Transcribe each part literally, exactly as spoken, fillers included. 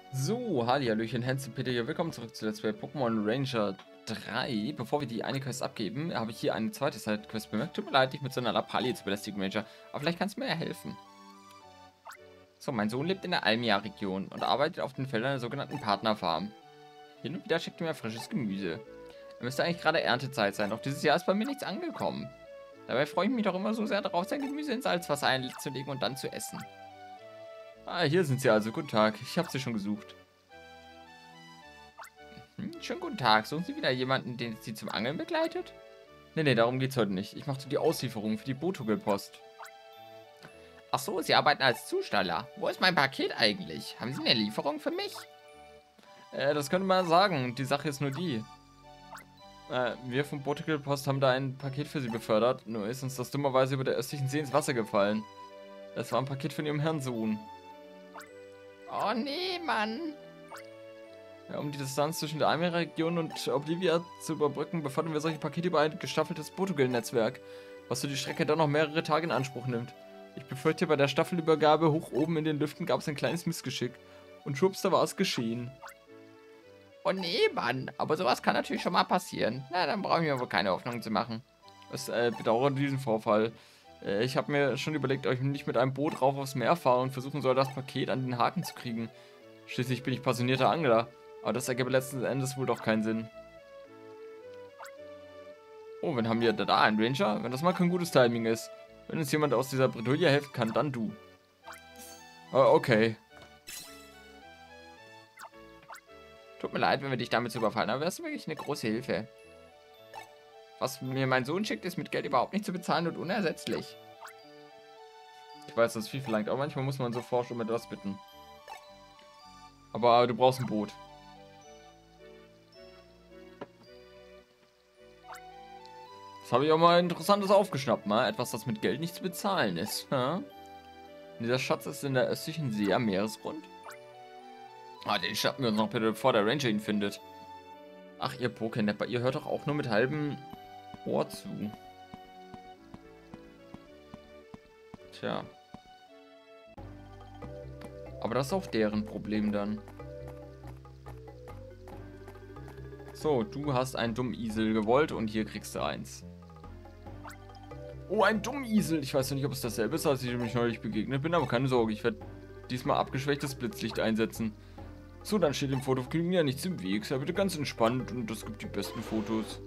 So, Hallihallöchen, Hans und Peter hier. Willkommen zurück zu Let's Play Pokémon Ranger drei. Bevor wir die eine Quest abgeben, habe ich hier eine zweite Side-Quest bemerkt. Tut mir leid, dich mit so einer Lappalie zu belästigen, Ranger. Aber vielleicht kannst du mir ja helfen. So, mein Sohn lebt in der Almia-Region und arbeitet auf den Feldern der sogenannten Partnerfarm. Hin und wieder schickt er mir frisches Gemüse. Er müsste eigentlich gerade Erntezeit sein, doch dieses Jahr ist bei mir nichts angekommen. Dabei freue ich mich doch immer so sehr darauf, sein Gemüse ins Salzwasser einzulegen und dann zu essen. Ah, hier sind sie also. Guten Tag. Ich habe sie schon gesucht. Hm, schönen guten Tag. Suchen Sie wieder jemanden, den Sie zum Angeln begleitet? Nee, nee, darum geht's heute nicht. Ich machte die Auslieferung für die Botogel-Post. Ach so, Sie arbeiten als Zusteller. Wo ist mein Paket eigentlich? Haben Sie eine Lieferung für mich? Äh, das könnte man sagen. Die Sache ist nur die. Äh, wir vom Botogel-Post haben da ein Paket für Sie befördert. Nur ist uns das dummerweise über der östlichen See ins Wasser gefallen. Es war ein Paket von Ihrem Herrn Sohn. Oh nee, Mann. Ja, um die Distanz zwischen der Almia-Region und Oblivia zu überbrücken, befördern wir solche Pakete über ein gestaffeltes Botogel-Netzwerk, was für die Strecke dann noch mehrere Tage in Anspruch nimmt. Ich befürchte, bei der Staffelübergabe hoch oben in den Lüften gab es ein kleines Missgeschick. Und schwupps, da war es geschehen. Oh nee, Mann. Aber sowas kann natürlich schon mal passieren. Na, dann brauchen wir wohl keine Hoffnung zu machen. Ich äh, bedauere diesen Vorfall. Äh, ich habe mir schon überlegt, ob ich nicht mit einem Boot rauf aufs Meer fahre und versuchen soll, das Paket an den Haken zu kriegen. Schließlich bin ich passionierter Angler. Aber das ergibt letzten Endes wohl doch keinen Sinn. Oh, wen haben wir da? Ein Ranger? Wenn das mal kein gutes Timing ist. Wenn uns jemand aus dieser Bredouille helfen kann, dann du. Oh, okay. Tut mir leid, wenn wir dich damit zu überfallen, aber das ist wirklich eine große Hilfe. Was mir mein Sohn schickt, ist mit Geld überhaupt nicht zu bezahlen und unersetzlich. Ich weiß, das ist viel verlangt, aber manchmal muss man so forsch um etwas bitten. Aber du brauchst ein Boot. Das habe ich auch mal Interessantes aufgeschnappt, mal. Etwas, das mit Geld nicht zu bezahlen ist. Ja? Dieser Schatz ist in der östlichen See am Meeresgrund. Ah, den schnappen wir uns noch bitte, bevor der Ranger ihn findet. Ach, ihr Pokänapper, ihr hört doch auch nur mit halbem Ohr zu. Tja. Aber das ist auch deren Problem dann. So, du hast einen Dummisel gewollt und hier kriegst du eins. Oh, ein Dummisel. Ich weiß noch nicht, ob es dasselbe ist, als ich mich neulich begegnet bin, aber keine Sorge, ich werde diesmal abgeschwächtes Blitzlicht einsetzen. So, dann steht dem Fotovergnügen ja nichts im Weg. Sei bitte ganz entspannt und das gibt die besten Fotos.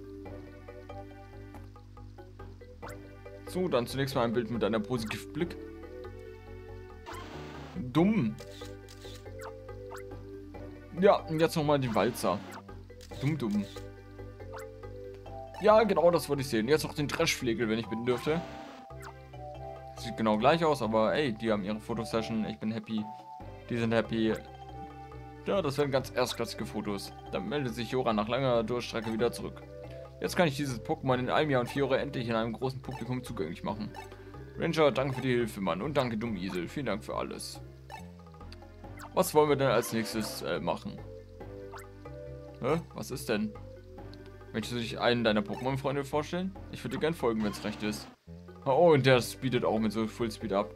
So, dann zunächst mal ein Bild mit einem positiven Blick. Dumm. Ja, und jetzt nochmal die Walzer. Dumm, dumm. Ja, genau, das wollte ich sehen. Jetzt noch den Trashflegel, wenn ich bitten dürfte. Sieht genau gleich aus, aber ey, die haben ihre Fotosession. Ich bin happy. Die sind happy. Ja, das werden ganz erstklassige Fotos. Dann meldet sich Jora nach langer Durchstrecke wieder zurück. Jetzt kann ich dieses Pokémon in einem Jahr und vier Jahre endlich in einem großen Publikum zugänglich machen. Ranger, danke für die Hilfe, Mann. Und danke, Dummisel. Vielen Dank für alles. Was wollen wir denn als nächstes äh, machen? Hä? Was ist denn? Möchtest du dich einen deiner Pokémon-Freunde vorstellen? Ich würde dir gern folgen, wenn es recht ist. Oh, und der speedet auch mit so Fullspeed ab.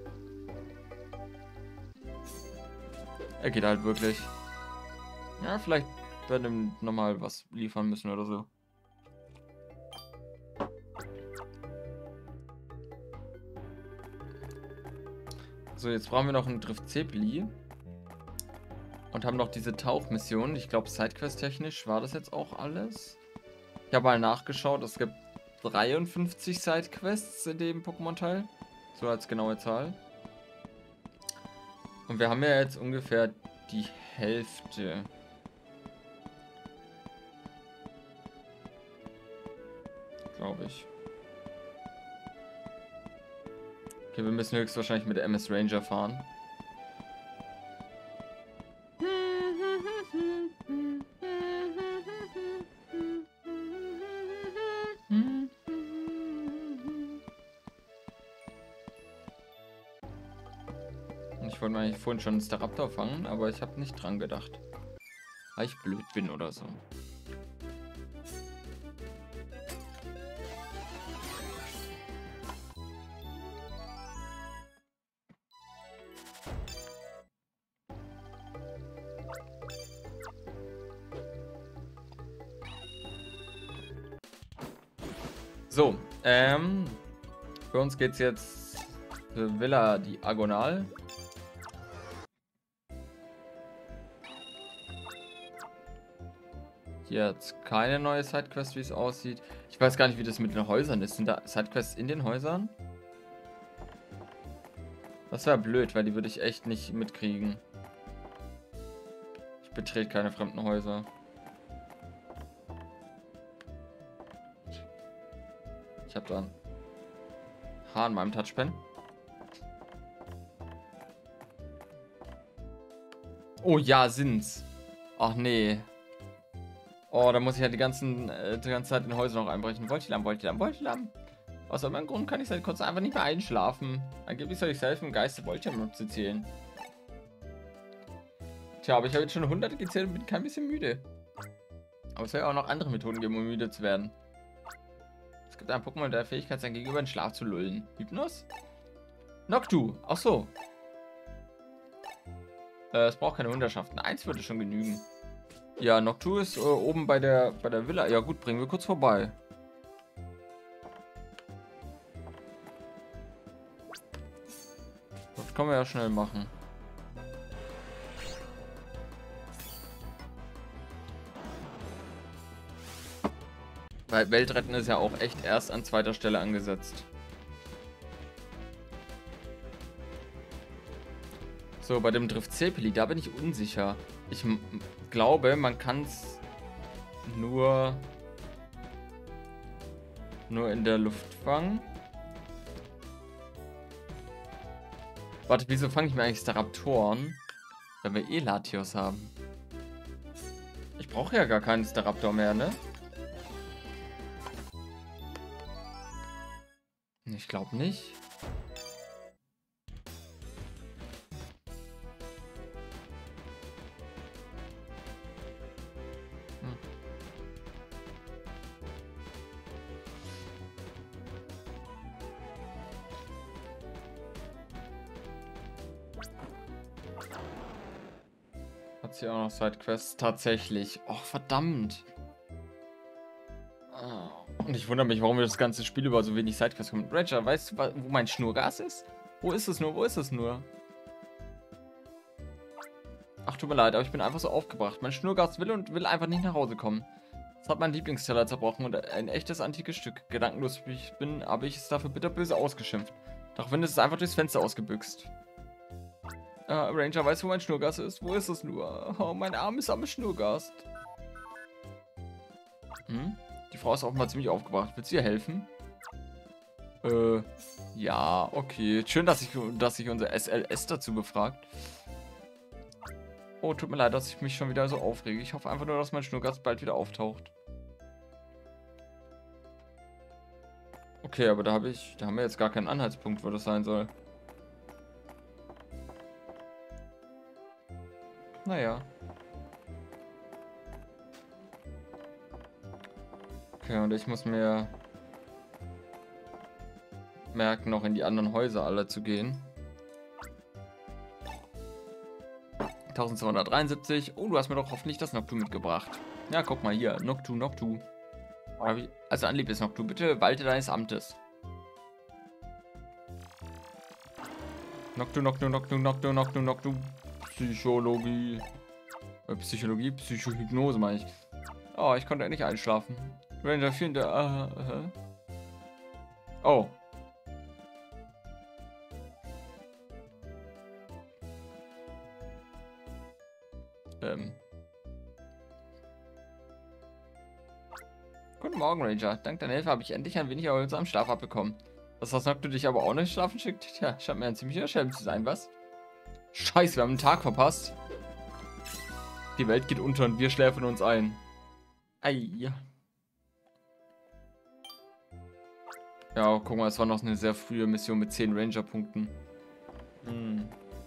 Er geht halt wirklich. Ja, vielleicht werden ihm nochmal was liefern müssen oder so. So, jetzt brauchen wir noch einen Driftzepli. Und haben noch diese Tauchmission. Ich glaube, Sidequest-technisch war das jetzt auch alles. Ich habe mal nachgeschaut. Es gibt dreiundfünfzig Sidequests in dem Pokémon-Teil. So als genaue Zahl. Und wir haben ja jetzt ungefähr die Hälfte. Glaube ich. Okay, wir müssen höchstwahrscheinlich mit der M S Ranger fahren. Ich wollte eigentlich vorhin schon einen Staraptor fangen, aber ich habe nicht dran gedacht. Weil ich blöd bin oder so. So, ähm, für uns geht's jetzt für Villa Diagonal. Hier jetzt keine neue Sidequest, wie es aussieht. Ich weiß gar nicht, wie das mit den Häusern ist. Sind da Sidequests in den Häusern? Das wäre blöd, weil die würde ich echt nicht mitkriegen. Ich betrete keine fremden Häuser. Ich habe da ein Haar an meinem Touchpen. Oh ja, sind's. Ach nee. Oh, da muss ich ja die, ganzen, äh, die ganze Zeit in Häuser noch einbrechen. Voltilam, Voltilam, Voltilam. Aus irgendeinem Grund kann ich seit kurzem einfach nicht mehr einschlafen. Angeblich soll ich selbst im Geiste Voltilam zu zählen. Tja, aber ich habe jetzt schon hunderte gezählt und bin kein bisschen müde. Aber es soll ja auch noch andere Methoden geben, um müde zu werden. Es gibt einen Pokémon, der Fähigkeit, sein Gegenüber in Schlaf zu lullen. Hypnos? Noctu. Ach so. Äh, es braucht keine Hunderschaften. Eins würde schon genügen. Ja, Noctu ist äh, oben bei der bei der Villa. Ja gut, bringen wir kurz vorbei. Das können wir ja schnell machen. Weil Weltretten ist ja auch echt erst an zweiter Stelle angesetzt. So, bei dem Driftzepeli, da bin ich unsicher. Ich glaube, man kann es nur, nur in der Luft fangen. Warte, wieso fange ich mir eigentlich Staraptoren, wenn wir eh Latios haben? Ich brauche ja gar keinen Staraptor mehr, ne? Ich glaube nicht. Hm. Hat sie auch noch Sidequests? Tatsächlich. Oh, verdammt. Und ich wundere mich, warum wir das ganze Spiel über so wenig Sidequests kommen. Ranger, weißt du, wo mein Schnurgas ist? Wo ist es nur? Wo ist es nur? Ach, tut mir leid, aber ich bin einfach so aufgebracht. Mein Schnurgas will und will einfach nicht nach Hause kommen. Es hat mein Lieblingsteller zerbrochen und ein echtes antikes Stück. Gedankenlos wie ich bin, habe ich es dafür bitterböse ausgeschimpft. Daraufhin ist es einfach durchs Fenster ausgebüxt. Äh, Ranger, weißt du, wo mein Schnurgas ist? Wo ist es nur? Oh, mein armes, armes Schnurgas. Hm? Die Frau ist offenbar ziemlich aufgebracht. Willst du ihr helfen? Äh, ja, okay. Schön, dass ich, dass sich unser S L S dazu befragt. Oh, tut mir leid, dass ich mich schon wieder so aufrege. Ich hoffe einfach nur, dass mein Schnurgas bald wieder auftaucht. Okay, aber da habe ich, da haben wir jetzt gar keinen Anhaltspunkt, wo das sein soll. Naja. Okay, und ich muss mir merken, noch in die anderen Häuser alle zu gehen. eintausendzweihundertdreiundsiebzig. Oh, du hast mir doch hoffentlich das Noctu mitgebracht. Ja, guck mal hier. Noctu, Noctu. Also anliebes Noctu, bitte walte deines Amtes. Noctu, Noctu, Noctu, Noctu, Noctu, Noctu. Psychologie. Äh, Psychologie, Psychohypnose meine ich. Oh, ich konnte nicht einschlafen. Ranger, vielen Dank. Uh, uh. Oh. Ähm. Guten Morgen, Ranger. Dank deiner Hilfe habe ich endlich ein wenig erholsamen Schlaf abbekommen. Dass das Noctu dich aber auch nicht schlafen schickt? Tja, scheint mir ein ziemlicher Schelm zu sein, was? Scheiße, wir haben einen Tag verpasst. Die Welt geht unter und wir schläfen uns ein. Ei. Ja, guck mal, es war noch eine sehr frühe Mission mit zehn Ranger-Punkten. Hm.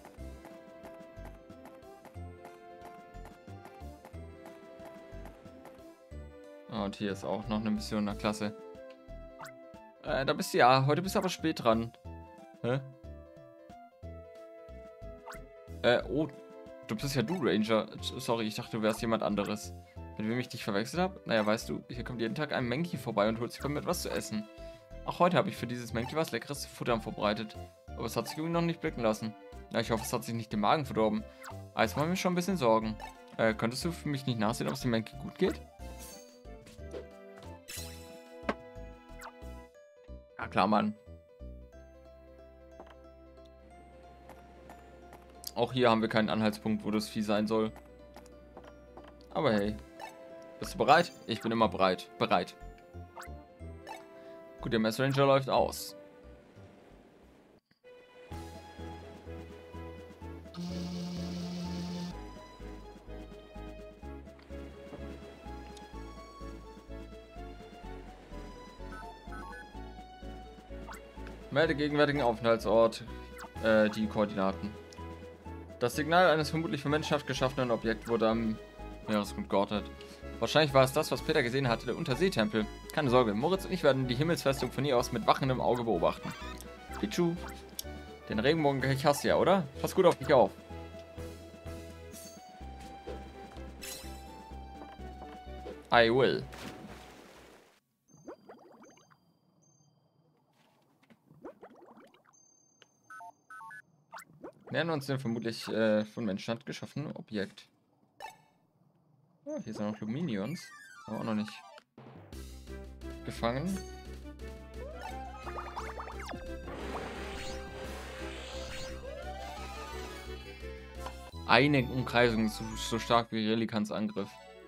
Oh, und hier ist auch noch eine Mission in der Klasse. Äh, da bist du ja. Heute bist du aber spät dran. Hä? Äh, oh. Du bist ja du, Ranger. Sorry, ich dachte, du wärst jemand anderes. Mit wem ich dich verwechselt habe? Naja, weißt du, hier kommt jeden Tag ein Mankey vorbei und holt sich von mir etwas zu essen. Auch heute habe ich für dieses Mankey was leckeres Futter vorbereitet. Aber es hat sich irgendwie noch nicht blicken lassen. Ja, ich hoffe, es hat sich nicht den Magen verdorben. Aber jetzt machen wir schon ein bisschen Sorgen. Äh, könntest du für mich nicht nachsehen, ob es dem Mankey gut geht? Ja, klar, Mann. Auch hier haben wir keinen Anhaltspunkt, wo das Vieh sein soll. Aber hey. Bist du bereit? Ich bin immer bereit. Bereit. Gut, der Messranger läuft aus. Melde gegenwärtigen Aufenthaltsort, äh, die Koordinaten. Das Signal eines vermutlich von Menschenschaft geschaffenen Objekts wurde am Meeresgrund geortet. Wahrscheinlich war es das, was Peter gesehen hatte, der Unterseetempel. Keine Sorge, Moritz und ich werden die Himmelsfestung von hier aus mit wachendem Auge beobachten. Pichu, den Regenbogen-Kelch hast du ja, oder? Pass gut auf dich auf. I will. Nähern uns dem vermutlich äh, von Menschenhand geschaffenen Objekt. Oh, hier sind noch Luminions. Aber auch noch nicht gefangen. Eine Umkreisung ist so, so stark wie Relikans Angriff.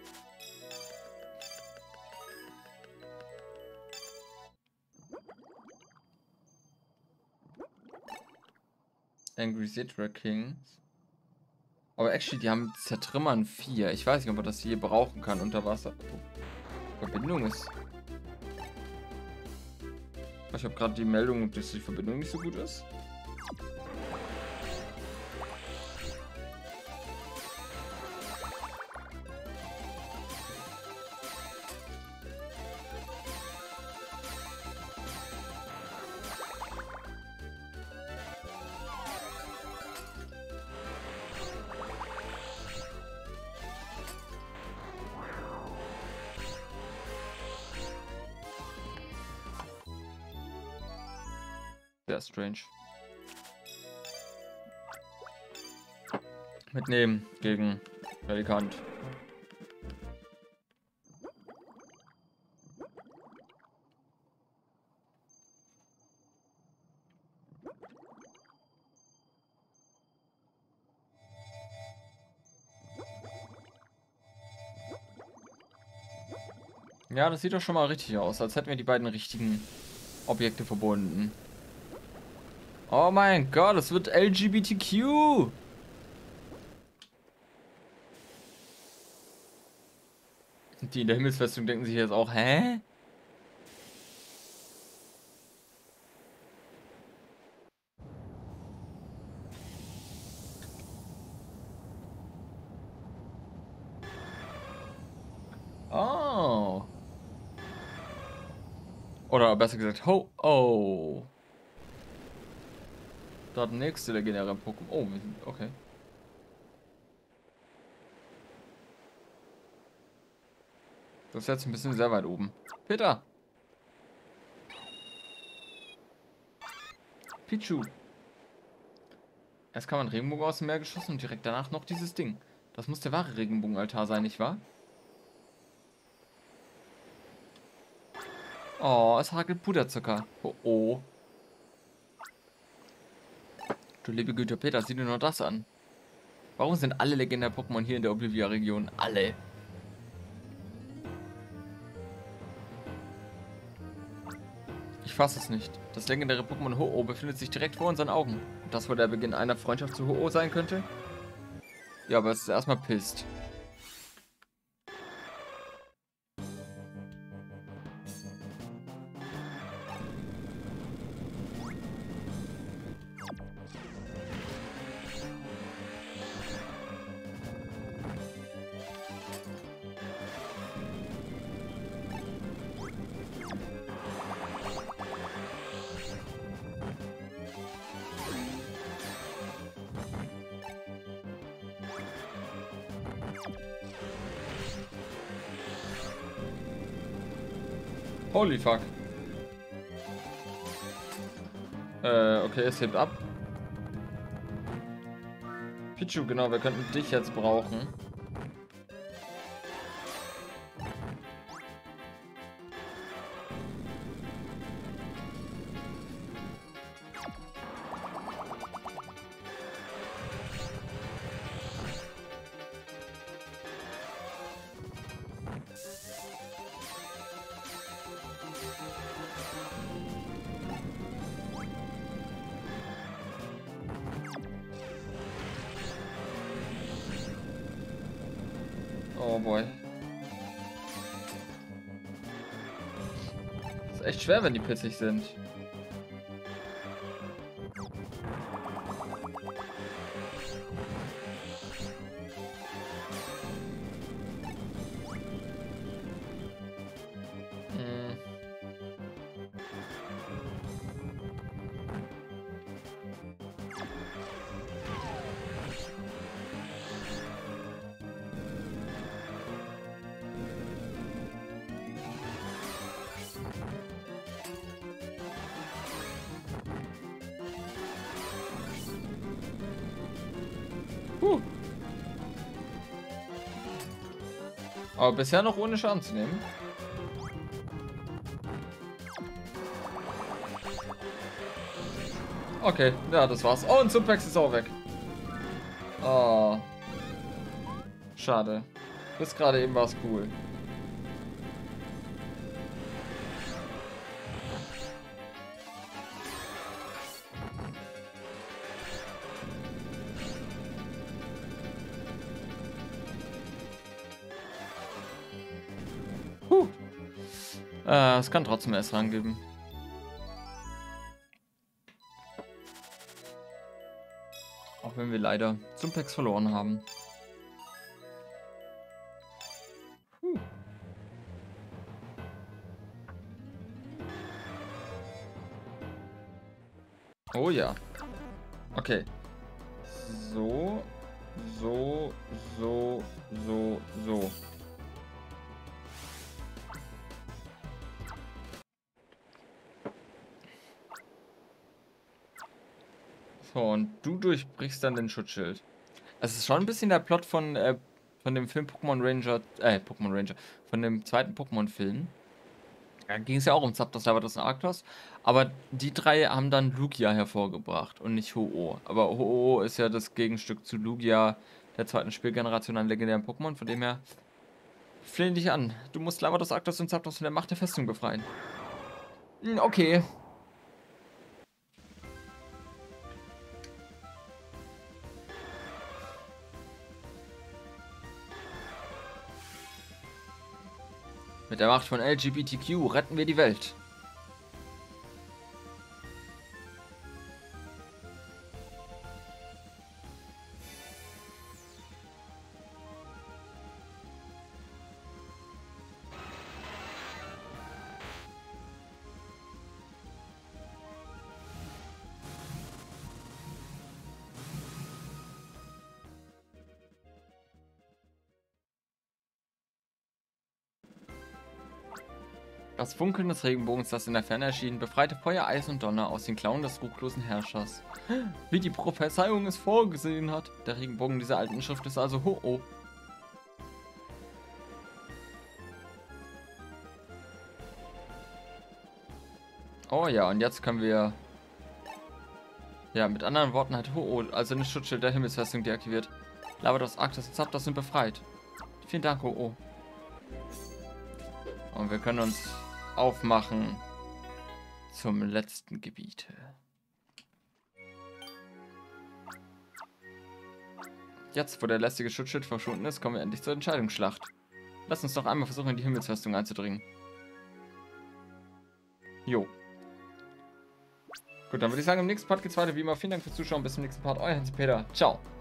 Angry Zitra Kings. Aber actually, die haben Zertrümmern vier. Ich weiß nicht, ob man das hier brauchen kann unter Wasser. Oh. Verbindung ist... Ich habe gerade die Meldung, dass die Verbindung nicht so gut ist. Sehr strange. Mitnehmen gegen Relikant. Ja, das sieht doch schon mal richtig aus, als hätten wir die beiden richtigen Objekte verbunden. Oh mein Gott, es wird L G B T Q. Die in der Himmelsfestung denken sich jetzt auch, hä? Oh. Oder besser gesagt, ho, oh. Dort nächste legendäre Pokémon. Oh, okay. Das ist jetzt ein bisschen sehr weit oben. Peter! Pichu! Erst kam ein Regenbogen aus dem Meer geschossen und direkt danach noch dieses Ding. Das muss der wahre Regenbogenaltar sein, nicht wahr? Oh, es hagelt Puderzucker. Oh, oh. Du liebe Güte, Peter, sieh dir nur das an. Warum sind alle legendären Pokémon hier in der Oblivia-Region? Alle. Ich fasse es nicht. Das legendäre Pokémon Ho-Oh befindet sich direkt vor unseren Augen. Und das wohl der Beginn einer Freundschaft zu Ho-Oh sein könnte? Ja, aber es ist erstmal pisst. Holy fuck. Äh, okay, es hebt ab. Pichu, genau, wir könnten dich jetzt brauchen. Oh boy. Ist echt schwer, wenn die pissig sind. Hm. Huh. Aber bisher noch ohne Schaden zu nehmen. Okay, ja, das war's. Oh, und Supex ist auch weg. Oh. Schade. Bis gerade eben war es cool. Huh. Äh, es kann trotzdem erst rangeben. Auch wenn wir leider Supex verloren haben. Huh. Oh ja. Okay. So, so, so, so, so. So, und du durchbrichst dann den Schutzschild. Es ist schon ein bisschen der Plot von, äh, von dem Film Pokémon Ranger, äh, Pokémon Ranger, von dem zweiten Pokémon-Film. Da ging es ja auch um Zapdos, Lavados und Arctos. Aber die drei haben dann Lugia hervorgebracht und nicht Ho-Oh. Aber Ho-Oh ist ja das Gegenstück zu Lugia, der zweiten Spielgeneration an legendären Pokémon. Von dem her, flehen dich an. Du musst Lavados, Arctos und Zapdos von der Macht der Festung befreien. Hm, okay. Mit der Macht von L G B T Q retten wir die Welt. Das Funkeln des Regenbogens, das in der Ferne erschien, befreite Feuer, Eis und Donner aus den Klauen des ruchlosen Herrschers. Wie die Prophezeiung es vorgesehen hat. Der Regenbogen dieser alten Schrift ist also Ho-Oh. Oh ja, und jetzt können wir... Ja, mit anderen Worten hat Ho-Oh also eine Schutzschild der Himmelsfestung deaktiviert. Lavados, Arctos und Zapdos sind befreit. Vielen Dank, Ho-Oh. Und wir können uns aufmachen zum letzten Gebiet. Jetzt, wo der lästige Schutzschild verschwunden ist, kommen wir endlich zur Entscheidungsschlacht. Lass uns doch einmal versuchen, in die Himmelsfestung einzudringen. Jo. Gut, dann würde ich sagen, im nächsten Part geht's weiter. Wie immer, vielen Dank fürs Zuschauen. Bis zum nächsten Part. Euer Hans-Peter. Ciao.